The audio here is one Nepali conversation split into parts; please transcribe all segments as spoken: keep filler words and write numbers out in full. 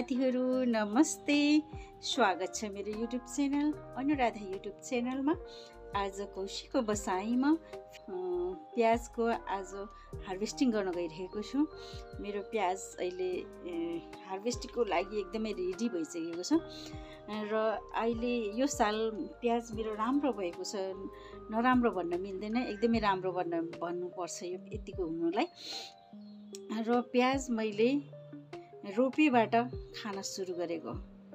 साथीहरु नमस्ते, स्वागत छ मेरो युट्युब च्यानल अनुराधा युट्युब च्यानलमा। आज कौसिको बसाइमा प्याजको आज हार्भेस्टिङ गर्न गइरहेको छु। मेरो प्याज अहिले हार्भेस्टिङको लागि एकदमै रेडी भइसकेको छ र अहिले यो साल प्याज मेरो राम्रो भएको छ, नराम्रो भन्न मिल्दैन, एकदमै राम्रो भन्न भन्नुपर्छ यो यतिको हुनुलाई। र प्याज मैले रोपेबाट खान सुरु गरेको,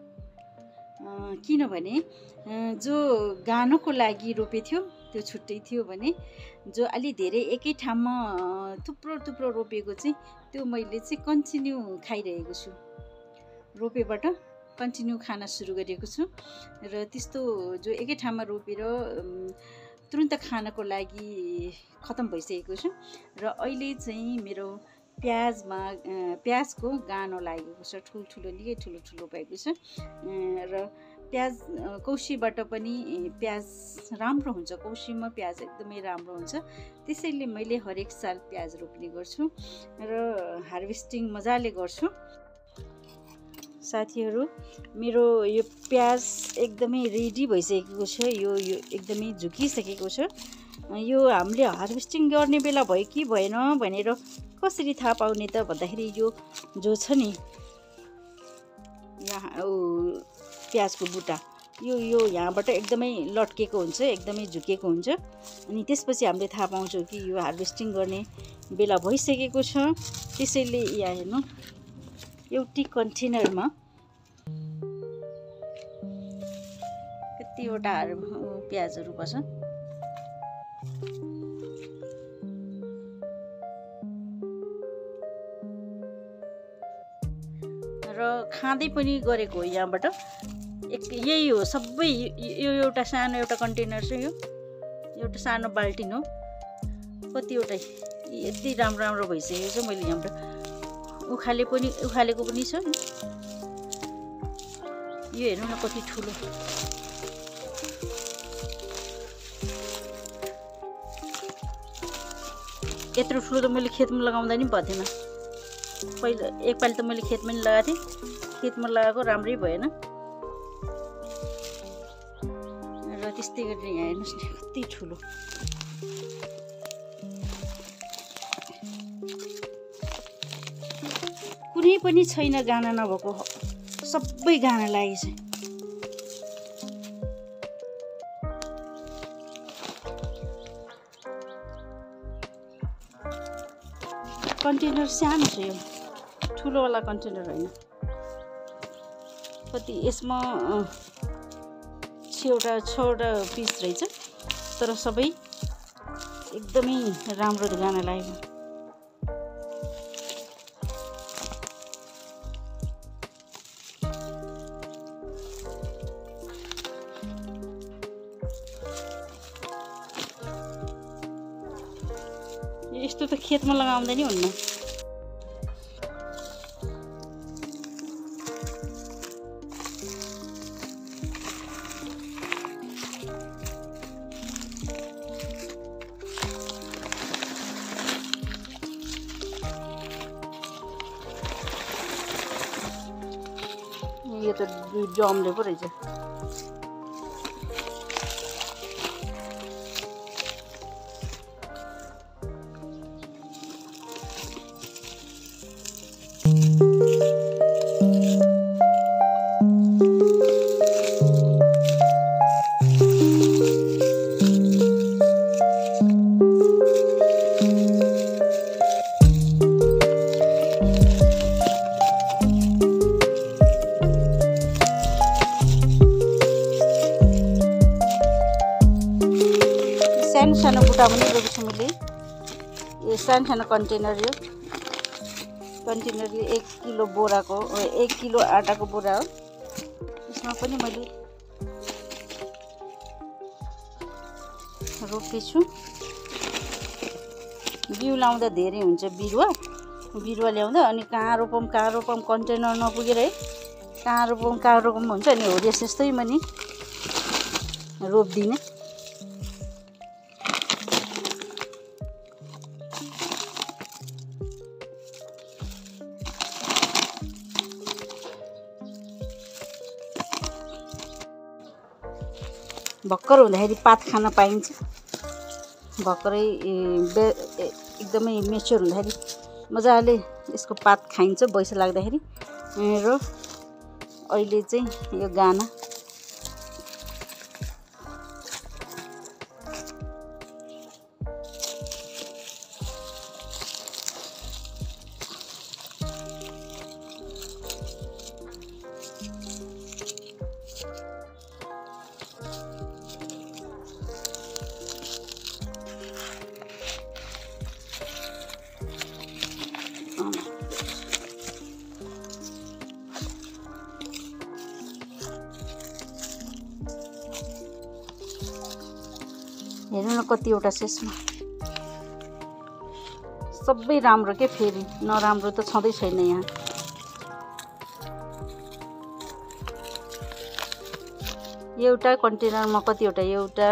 किनभने जो गानोको लागि रोपे थियो त्यो छुट्टै थियो भने जो अलि धेरै एकै ठाउँमा थुप्रो थुप्रो रोपेको चाहिँ त्यो मैले चाहिँ कन्टिन्यू खाइरहेको छु। रोपेबाट कन्टिन्यू खान सुरु गरेको छु र त्यस्तो जो एकै ठाउँमा रोपेर तुरुन्त खानको लागि खतम भइसकेको छु। र अहिले चाहिँ मेरो प्याजमा प्याजको गानो लागेको छ, ठुल्ठुलो निकै ठुलो ठुलो भएको छ र प्याज कौसीबाट पनि प्याज राम्रो हुन्छ, कौसीमा प्याज एकदमै राम्रो हुन्छ। त्यसैले मैले हरेक साल प्याज रोप्ने गर्छु र हार्भेस्टिङ मजाले गर्छु। साथीहरु मेरो यो प्याज एकदमै रेडी भइसकेको छ, यो यो एकदमै झुकिसकेको छ। यो हामीले हार्भेस्टिङ गर्ने बेला भयो कि भएन भनेर कसरी थाहा पाउने त भन्दाखेरि यो जो छ नि यहाँ प्याजको बुट्टा यो यो यहाँबाट एकदमै लट्केको हुन्छ, एकदमै झुकेको हुन्छ। अनि त्यसपछि हामीले थाहा पाउँछौँ कि यो हार्भेस्टिङ गर्ने बेला भइसकेको छ। त्यसैले यहाँ हेर्नु एउटै कन्टेनरमा कतिवटा प्याजहरू बस्छ। र खाँदै पनि गरेको हो यहाँबाट। एक यही हो सबै, यो एउटा सानो एउटा कन्टेनर छ, यो एउटा सानो बाल्टिन हो। कतिवटा यति राम्रो राम्रो भइसकेको छ। मैले यहाँबाट उखाले पनि उखालेको पनि छ। यो हेर्नु न कति ठुलो, यत्रो ठुलो त मैले खेतमा लगाउँदा नि पर्दैन। पहिला एकपालि त मैले खेतमा नि लगाएको थिएँ, खेतमा लगाएको राम्रै भएन। र त्यस्तै गरेर यहाँ हेर्नुहोस् न कति ठुलो। कुनै पनि छैन गाना नभएको, सबै गाना लागेछ। कन्टेनर सानो छ, यो ठुलोवाला कन्टेनर होइन। कति यसमा छवटा छवटा पिस रहेछ, तर सबै एकदमै राम्रो गाना लागेको। यस्तो त खेतमा लगाउँदा नि हुन्न। यो त जम्ले पो रहेछ। सानो सानो बुट्टा पनि रोपेको छु मैले। यो सानो सानो कन्टेनर, यो कन्टेनर यो एक किलो बोराको, एक किलो आटाको बोरा हो। यसमा पनि मैले रोपेछु। बिउ लाउँदा धेरै हुन्छ बिरुवा, बिरुवा ल्याउँदा अनि कहाँ रोपौँ कहाँ रोपौँ कन्टेनर नपुगेर है, कहाँ रोपौँ कहाँ रोपौँ हुन्छ। अनि हो यस्तैमा नि रोपिदिने। भर्खर हुँदाखेरि पात खान पाइन्छ। भर्खरै एकदमै मेच्योर हुँदाखेरि मजाले यसको पात खाइन्छ बैसा लाग्दाखेरि। र अहिले चाहिँ यो गाना हेर्नु न कतिवटा छ यसमा। सबै राम्रो के, फेरि नराम्रो त छँदै छैन यहाँ। एउटा कन्टेनरमा कतिवटा, एउटा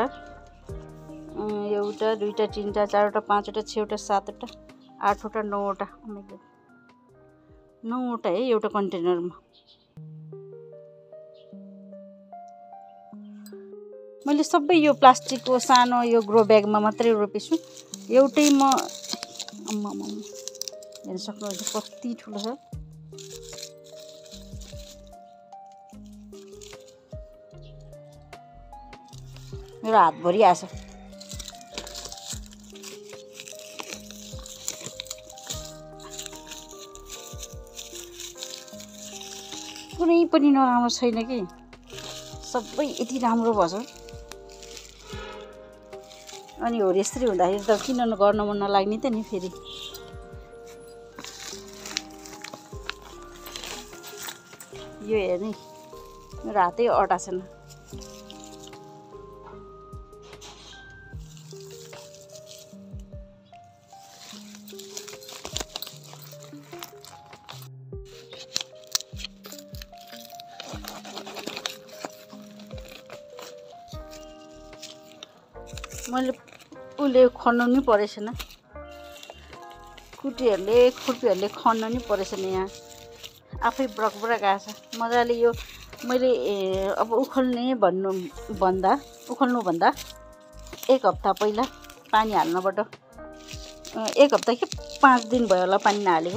एउटा दुईवटा तिनवटा चारवटा पाँचवटा छवटा सातवटा आठवटा नौवटा नौवटा है एउटा कन्टेनरमा। मैले सबै यो प्लास्टिकको सानो यो ग्रो ब्यागमा मात्रै रोपेछु। एउटै म आम्मामा हेर्न सक्नुहुन्छ कति ठुलो छ। मेरो हातभरि आछ। कुनै पनि नराम्रो छैन कि, सबै यति राम्रो भएछ। अनि हो यसरी हुँदाखेरि त किन गर्न मन नलाग्ने त नि फेरि। यो हेर्ने मेरो हातै अटा छैन। मैले उसले खन्नु नि परेछन, कुटीहरूले खुर्पीहरूले खन्नु नि परेछन। यहाँ आफै ब्रक ब्रक आएछ मजाले। यो मैले अब उखल्ने भन्नु भन्दा उखल्नु भन्दा एक हप्ता पहिला पानी हाल्नबाट, एक हप्ता कि पाँच दिन भयो होला पानी नहालेको।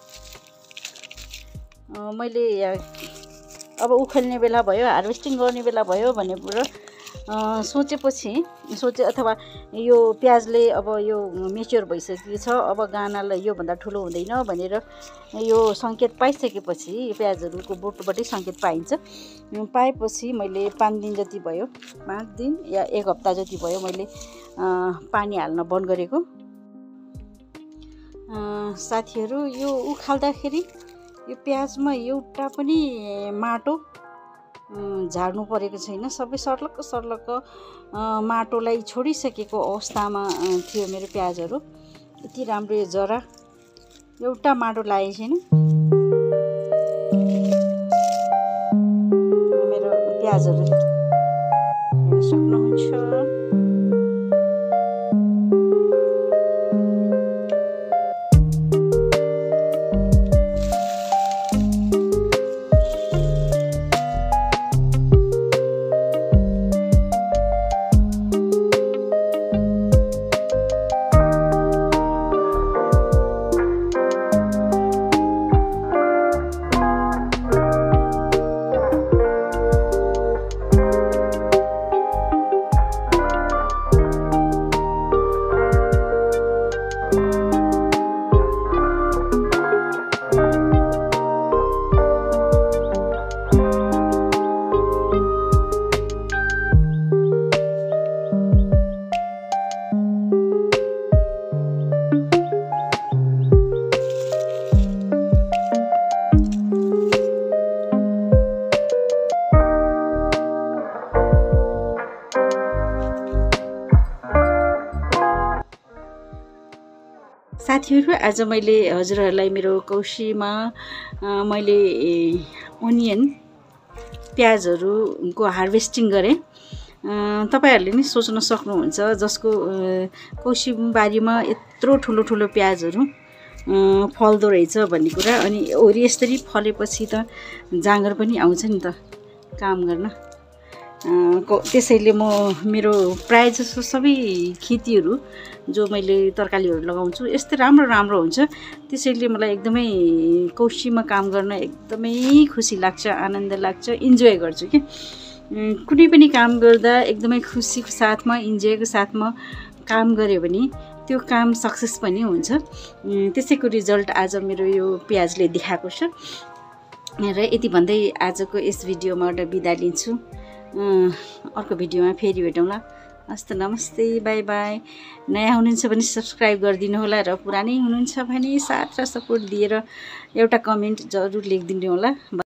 मैले अब उखल्ने बेला भयो, हार्भेस्टिङ गर्ने बेला भयो भनेर सोचेपछि सोचे अथवा यो प्याजले अब यो मेच्योर भइसकेको छ, अब गानालाई योभन्दा ठुलो हुँदैन भनेर यो सङ्केत पाइसकेपछि, प्याजहरूको बोटबाटै सङ्केत पाइन्छ। पाएपछि मैले पाँच दिन जति भयो, पाँच दिन या एक हप्ता जति भयो मैले पानी हाल्न बन्द गरेको। साथीहरू यो उखाल्दाखेरि यो प्याजमा एउटा पनि माटो झार्नु परेको छैन। सबै सर्लक्क सर्लक्क माटोलाई छोडिसकेको अवस्थामा थियो मेरो प्याजहरू। यति राम्रो यो जरा, एउटा माटो लागेको छैन मेरो प्याजहरू। हेर्न सक्नुहुन्छ साथीहरू। आज मैले हजुरहरूलाई मेरो कौसीमा मैले ओनियन प्याजहरूको हार्भेस्टिङ गरेँ। तपाईहरूले नि सोच्न सक्नुहुन्छ जसको कौसी बारीमा यत्रो ठुलो ठुलो प्याजहरू फल्दो रहेछ भन्ने कुरा। अनि वरि यसरी फलेपछि त जाँगर पनि आउँछ नि त काम गर्न। त्यसैले म मेरो प्रायः जसो सबै खेतीहरू जो मैले तरकारीहरू लगाउँछु यस्तै राम्रो राम्रो हुन्छ। त्यसैले मलाई एकदमै कौसीमा काम गर्न एकदमै खुसी लाग्छ, आनन्द लाग्छ, इन्जोय गर्छु कि कुनै पनि काम गर्दा एकदमै खुसीको साथमा इन्जोयको साथमा काम गऱ्यो भने त्यो काम सक्सेस पनि हुन्छ। त्यसैको रिजल्ट आज मेरो यो प्याजले देखाएको छ। र यति भन्दै आजको यस भिडियोमा एउटा बिदा लिन्छु। अर्को भिडियोमा फेरि भेटौँला। हस्त नमस्ते, बाई बाई। नयाँ हुनुहुन्छ भने सब्सक्राइब गरिदिनु होला र पुरानै हुनुहुन्छ भने साथ र सपोर्ट दिएर एउटा कमेन्ट जरुर लेखिदिनु होला।